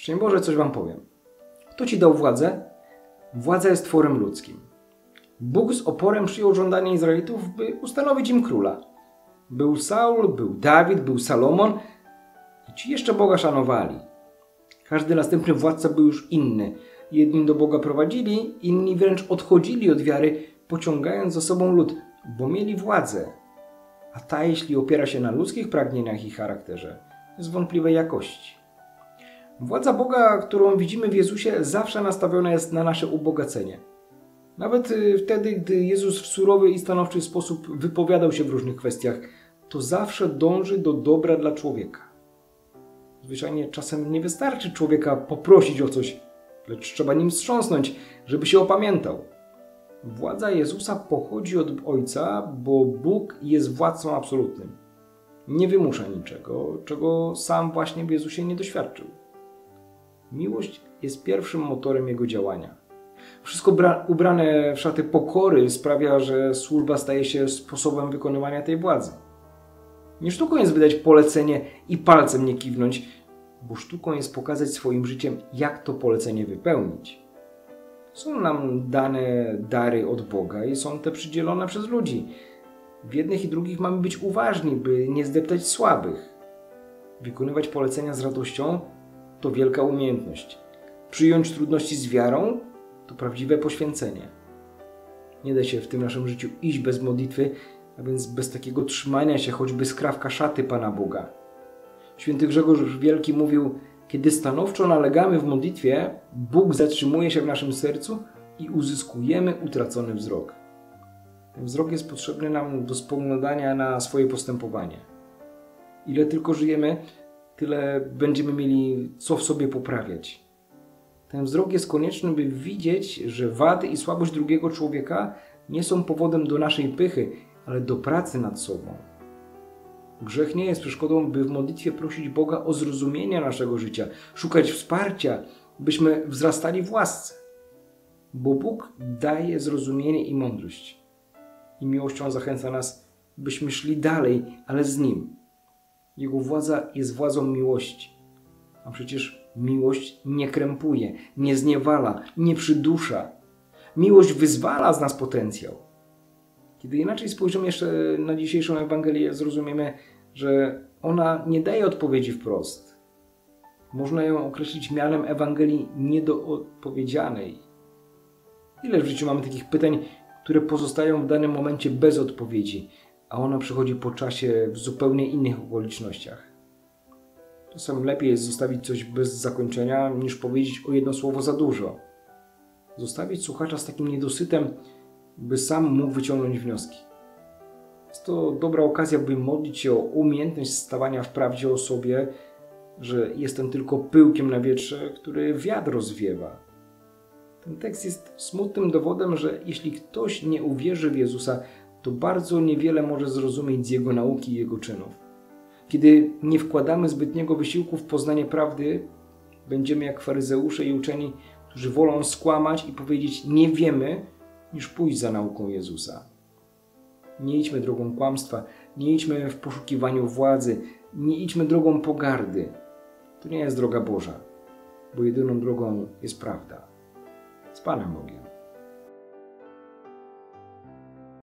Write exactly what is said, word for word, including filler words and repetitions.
Szczęść Boże, coś wam powiem. Kto ci dał władzę? Władza jest tworem ludzkim. Bóg z oporem przyjął żądanie Izraelitów, by ustanowić im króla. Był Saul, był Dawid, był Salomon i ci jeszcze Boga szanowali. Każdy następny władca był już inny. Jedni do Boga prowadzili, inni wręcz odchodzili od wiary, pociągając za sobą lud, bo mieli władzę. A ta, jeśli opiera się na ludzkich pragnieniach i charakterze, jest wątpliwej jakości. Władza Boga, którą widzimy w Jezusie, zawsze nastawiona jest na nasze ubogacenie. Nawet wtedy, gdy Jezus w surowy i stanowczy sposób wypowiadał się w różnych kwestiach, to zawsze dąży do dobra dla człowieka. Zwyczajnie czasem nie wystarczy człowieka poprosić o coś, lecz trzeba nim wstrząsnąć, żeby się opamiętał. Władza Jezusa pochodzi od Ojca, bo Bóg jest władcą absolutnym. Nie wymusza niczego, czego sam właśnie w Jezusie nie doświadczył. Miłość jest pierwszym motorem Jego działania. Wszystko ubrane w szaty pokory sprawia, że służba staje się sposobem wykonywania tej władzy. Nie sztuką jest wydać polecenie i palcem nie kiwnąć, bo sztuką jest pokazać swoim życiem, jak to polecenie wypełnić. Są nam dane dary od Boga i są te przydzielone przez ludzi. W jednych i drugich mamy być uważni, by nie zdeptać słabych. Wykonywać polecenia z radością to wielka umiejętność. Przyjąć trudności z wiarą to prawdziwe poświęcenie. Nie da się w tym naszym życiu iść bez modlitwy, a więc bez takiego trzymania się choćby skrawka szaty Pana Boga. Święty Grzegorz Wielki mówił: kiedy stanowczo nalegamy w modlitwie, Bóg zatrzymuje się w naszym sercu i uzyskujemy utracony wzrok. Ten wzrok jest potrzebny nam do spoglądania na swoje postępowanie. Ile tylko żyjemy, tyle będziemy mieli co w sobie poprawiać. Ten wzrok jest konieczny, by widzieć, że wady i słabość drugiego człowieka nie są powodem do naszej pychy, ale do pracy nad sobą. Grzech nie jest przeszkodą, by w modlitwie prosić Boga o zrozumienie naszego życia, szukać wsparcia, byśmy wzrastali w łasce. Bo Bóg daje zrozumienie i mądrość. I miłością zachęca nas, byśmy szli dalej, ale z Nim. Jego władza jest władzą miłości. A przecież miłość nie krępuje, nie zniewala, nie przydusza. Miłość wyzwala z nas potencjał. Kiedy inaczej spojrzymy jeszcze na dzisiejszą Ewangelię, zrozumiemy, że ona nie daje odpowiedzi wprost. Można ją określić mianem Ewangelii niedoodpowiedzianej. Ile w życiu mamy takich pytań, które pozostają w danym momencie bez odpowiedzi, a ona przychodzi po czasie w zupełnie innych okolicznościach. Czasem lepiej jest zostawić coś bez zakończenia, niż powiedzieć o jedno słowo za dużo. Zostawić słuchacza z takim niedosytem, by sam mógł wyciągnąć wnioski. Jest to dobra okazja, by modlić się o umiejętność stawania w prawdzie o sobie, że jestem tylko pyłkiem na wietrze, który wiatr rozwiewa. Ten tekst jest smutnym dowodem, że jeśli ktoś nie uwierzy w Jezusa, to bardzo niewiele może zrozumieć z Jego nauki i Jego czynów. Kiedy nie wkładamy zbytniego wysiłku w poznanie prawdy, będziemy jak faryzeusze i uczeni, którzy wolą skłamać i powiedzieć nie wiemy, niż pójść za nauką Jezusa. Nie idźmy drogą kłamstwa, nie idźmy w poszukiwaniu władzy, nie idźmy drogą pogardy. To nie jest droga Boża, bo jedyną drogą jest prawda. Z Panem Bogiem.